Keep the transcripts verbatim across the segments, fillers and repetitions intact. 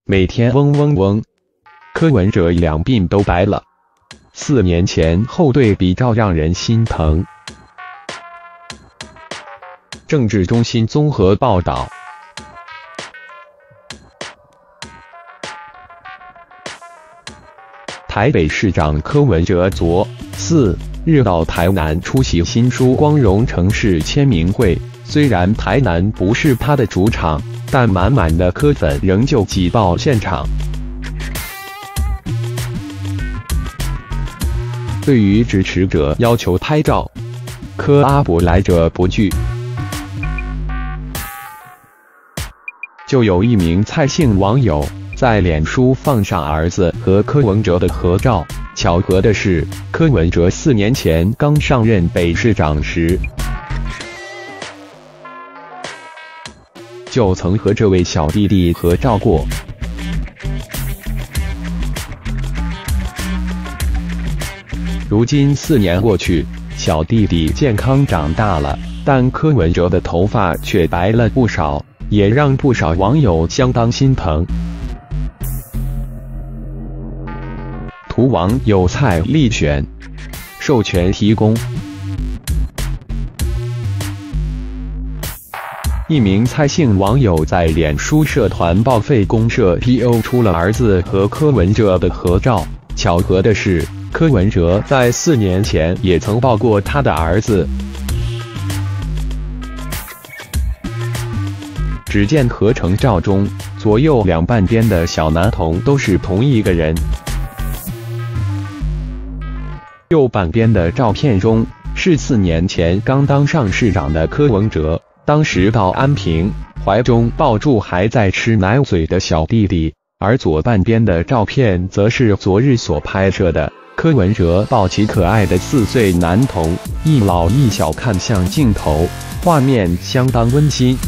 每天嗡嗡嗡。柯文哲两鬓都白了，四年前后对比照让人心疼。政治中心综合报道。台北市长柯文哲昨四日到台南出席新书光荣城市签名会，虽然台南不是他的主场，但满满的柯粉仍旧挤爆现场。对于支持者要求拍照，柯阿伯来者不拒。就有一名蔡姓网友在脸书放上儿子和柯文哲的合照。巧合的是，柯文哲四年前刚上任北市长时，就曾和这位小弟弟合照过。如今四年过去，小弟弟健康长大了，但柯文哲的头发却白了不少，也让不少网友相当心疼。图网有蔡立选，授权提供。一名蔡姓网友在脸书社团报废公社 P O 出了儿子和柯文哲的合照。巧合的是，柯文哲在四年前也曾抱过他的儿子。只见合成照中，左右两半边的小男童都是同一个人。右半边的照片中是四年前刚当上市长的柯文哲，当时到安平，怀中抱住还在吃奶嘴的小弟弟，而左半边的照片则是昨日所拍摄的，柯文哲抱起可爱的四岁男童，一老一小看向镜头，画面相当温馨。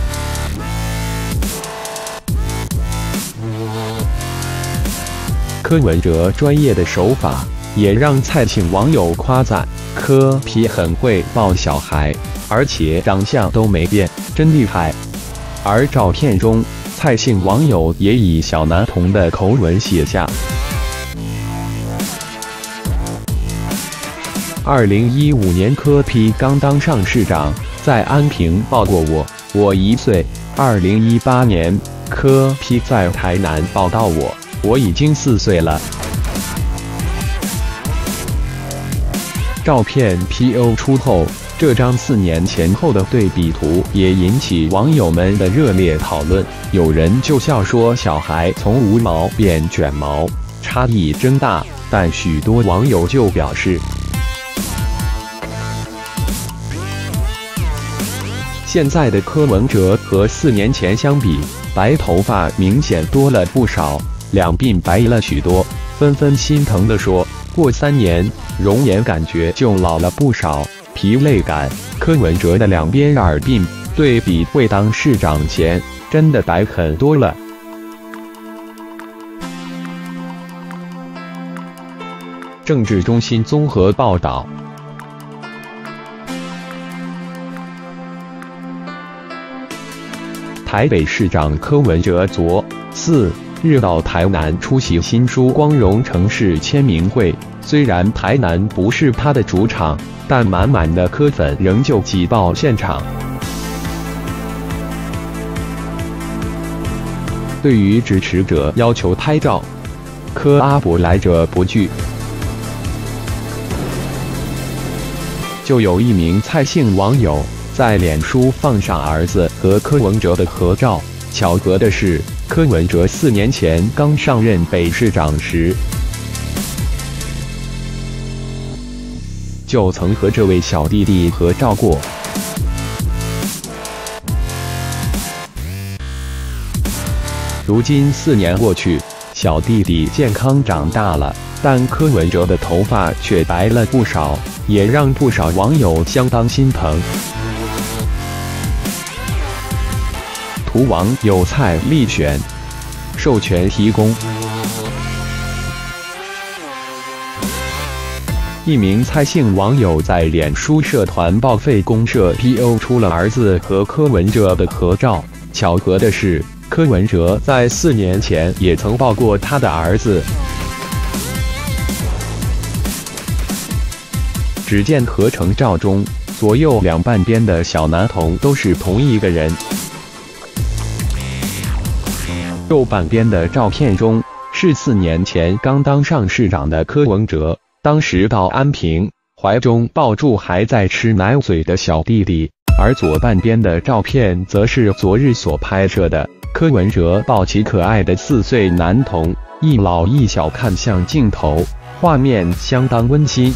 柯文哲专业的手法也让蔡姓网友夸赞，柯 P 很会抱小孩，而且长相都没变，真厉害。而照片中，蔡姓网友也以小男童的口吻写下：二零一五年柯 P 刚当上市长，在安平抱过我，我一岁。二零一八年，柯 P 在台南抱到我，我已经四岁了。照片 P O 出后，这张四年前后的对比图也引起网友们的热烈讨论。有人就笑说小孩从无毛变卷毛，差异真大，但许多网友就表示，现在的柯文哲和四年前相比，白头发明显多了不少，两鬓白了许多，纷纷心疼地说，过三年容颜感觉就老了不少，疲累感。柯文哲的两边耳鬓对比未当市长前真的白很多了。政治中心综合报道。台北市长柯文哲昨四日到台南出席新书光荣城市签名会，虽然台南不是他的主场，但满满的柯粉仍旧挤爆现场。对于支持者要求拍照，柯阿伯来者不拒。就有一名蔡姓网友在脸书放上儿子和柯文哲的合照。巧合的是，柯文哲四年前刚上任北市长时，就曾和这位小弟弟合照过。如今四年过去，小弟弟健康长大了，但柯文哲的头发却白了不少，也让不少网友相当心疼。图网有蔡立选，授权提供。一名蔡姓网友在脸书社团报废公社 P O 出了儿子和柯文哲的合照。巧合的是， 柯文哲在四年前也曾抱过他的儿子。只见合成照中，左右两半边的小男童都是同一个人。右半边的照片中是四年前刚当上市长的柯文哲，当时到安平，怀中抱住还在吃奶嘴的小弟弟。而左半边的照片则是昨日所拍摄的，柯文哲抱起可爱的四岁男童，一老一小看向镜头，画面相当温馨。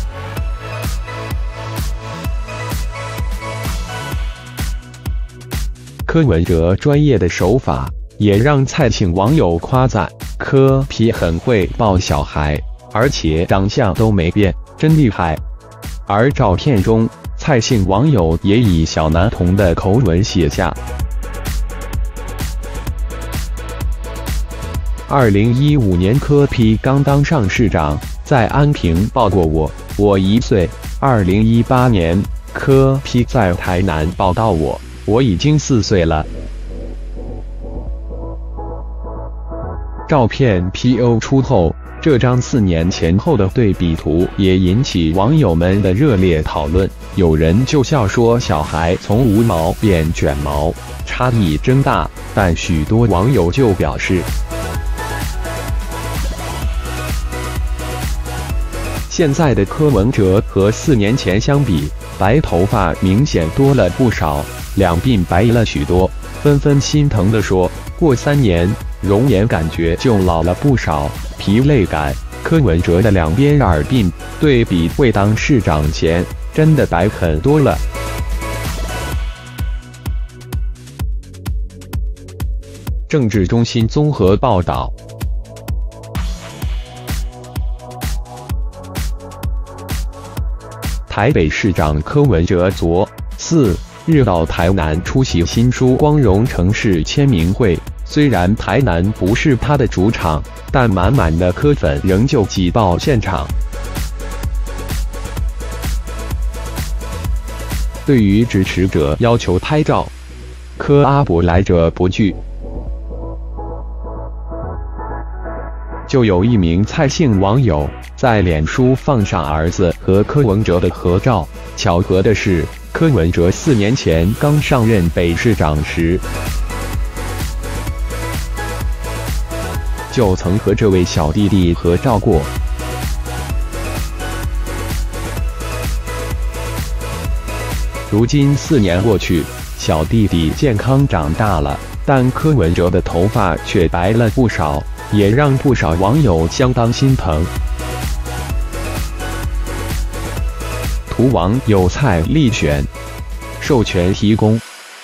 柯文哲专业的手法也让蔡姓网友夸赞，柯 P 很会抱小孩，而且长相都没变，真厉害。而照片中，蔡姓网友也以小男童的口吻写下：二零一五年柯 P 刚当上市长，在安平抱过我，我一岁。二零一八年柯 P 在台南抱到我，我已经四岁了。照片 P O 出后，这张四年前后的对比图也引起网友们的热烈讨论。有人就笑说小孩从无毛变卷毛，差异真大，但许多网友就表示，现在的柯文哲和四年前相比，白头发明显多了不少，两鬓白了许多，纷纷心疼地说，过三年容颜感觉就老了不少，疲累感。柯文哲的两边耳鬓对比未当市长前真的白很多了。政治中心综合报道。台北市长柯文哲昨四日到台南出席新书光荣城市签名会，虽然台南不是他的主场，但满满的柯粉仍旧挤爆现场。对于支持者要求拍照，柯阿伯来者不拒。就有一名蔡姓网友在脸书放上儿子和柯文哲的合照。巧合的是，柯文哲四年前刚上任北市长时，就曾和这位小弟弟合照过。如今四年过去，小弟弟健康长大了，但柯文哲的头发却白了不少，也让不少网友相当心疼。图网友蔡立选，授权提供。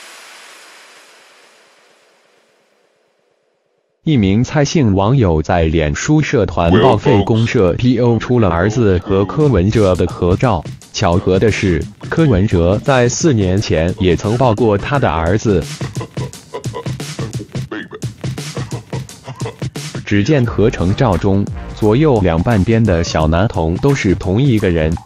一名蔡姓网友在脸书社团报废公社 P O 出了儿子和柯文哲的合照。巧合的是，柯文哲在四年前也曾抱过他的儿子。只见合成照中，左右两半边的小男童都是同一个人。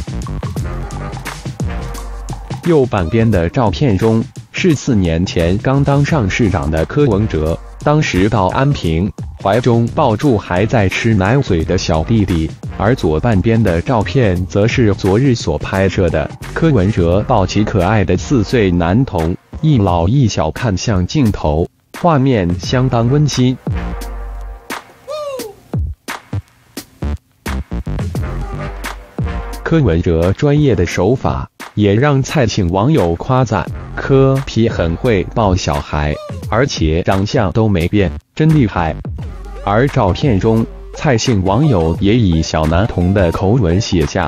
右半边的照片中是四年前刚当上市长的柯文哲，当时到安平，怀中抱住还在吃奶嘴的小弟弟。而左半边的照片则是昨日所拍摄的，柯文哲抱起可爱的四岁男童，一老一小看向镜头，画面相当温馨。柯文哲专业的手法也让蔡姓网友夸赞，柯 P 很会抱小孩，而且长相都没变，真厉害。而照片中，蔡姓网友也以小男童的口吻写下：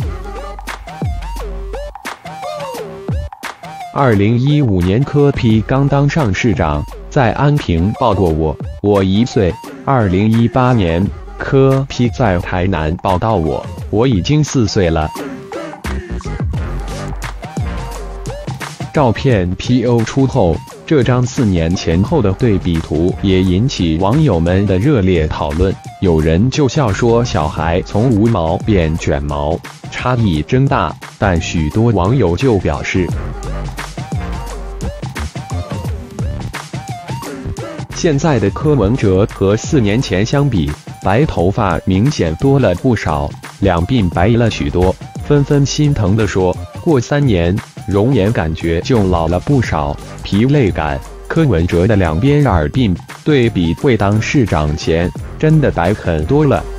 二零一五年柯 P 刚当上市长，在安平抱过我，我一岁。二零一八年柯 P 在台南抱到我，我已经四岁了。照片 P O 出后，这张四年前后的对比图也引起网友们的热烈讨论。有人就笑说小孩从无毛变卷毛，差异真大，但许多网友就表示， 现在的柯文哲和四年前相比，白头发明显多了不少，两鬓白了许多，纷纷心疼地说：过三年，容颜感觉就老了不少，疲累感。柯文哲的两边耳鬓对比会当市长前，真的白很多了。